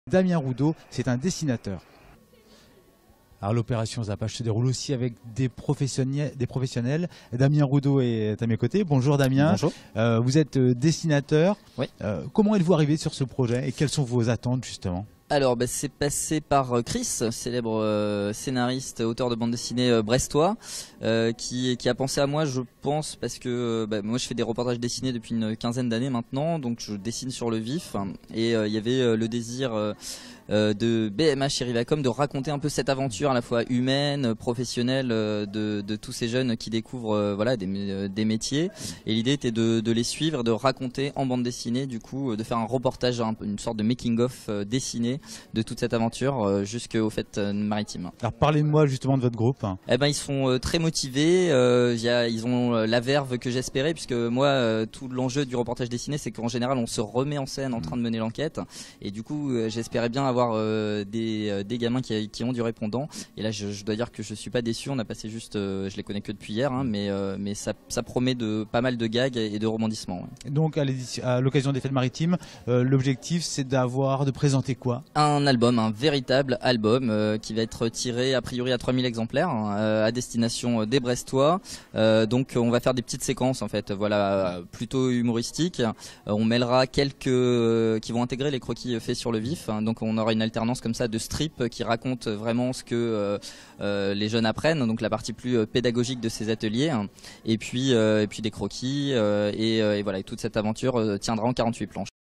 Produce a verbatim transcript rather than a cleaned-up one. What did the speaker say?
Damien Roudot, c'est un dessinateur. Alors l'opération Zappage se déroule aussi avec des professionnels. Des professionnels. Damien Roudot est à mes côtés. Bonjour Damien. Bonjour. Euh, vous êtes dessinateur. Oui. Euh, comment êtes-vous arrivé sur ce projet et quelles sont vos attentes justement? Alors, bah, c'est passé par Chris, célèbre euh, scénariste, auteur de bande dessinée euh, brestois, euh, qui, qui a pensé à moi, je pense, parce que bah, moi je fais des reportages dessinés depuis une quinzaine d'années maintenant, donc je dessine sur le vif, et euh, il y avait euh, le désir euh, euh, de B M H et Rivacom de raconter un peu cette aventure à la fois humaine, professionnelle euh, de, de tous ces jeunes qui découvrent euh, voilà, des, euh, des métiers, et l'idée était de, de les suivre, de raconter en bande dessinée, du coup, de faire un reportage, un, une sorte de making-of euh, dessiné de toute cette aventure euh, jusqu'aux fêtes euh, maritimes. Alors parlez-moi justement de votre groupe. Eh ben ils sont euh, très motivés, euh, y a, ils ont euh, la verve que j'espérais, puisque moi euh, tout l'enjeu du reportage dessiné c'est qu'en général on se remet en scène en train de mener l'enquête, et du coup euh, j'espérais bien avoir euh, des, euh, des gamins qui, qui ont du répondant, et là je, je dois dire que je suis pas déçu, on a passé juste, euh, je les connais que depuis hier, hein, mais, euh, mais ça, ça promet de pas mal de gags et de rebondissements. Ouais. Donc à l'occasion des fêtes maritimes, euh, l'objectif c'est d'avoir, de présenter quoi? Un album, un véritable album euh, qui va être tiré a priori à trois mille exemplaires euh, à destination des Brestois. Euh, donc on va faire des petites séquences en fait, voilà, plutôt humoristiques. Euh, on mêlera quelques euh, qui vont intégrer les croquis faits sur le vif. Hein, donc on aura une alternance comme ça de strips qui racontent vraiment ce que euh, euh, les jeunes apprennent, donc la partie plus pédagogique de ces ateliers. Hein, et puis euh, et puis des croquis euh, et, euh, et voilà, et toute cette aventure euh, tiendra en quarante-huit planches.